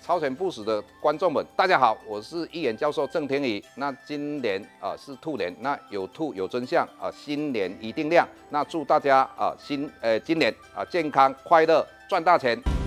超前部署的观众们，大家好，我是易眼教授郑天宇。那今年是兔年，那有兔有真相新年一定亮。那祝大家今年健康快乐赚大钱。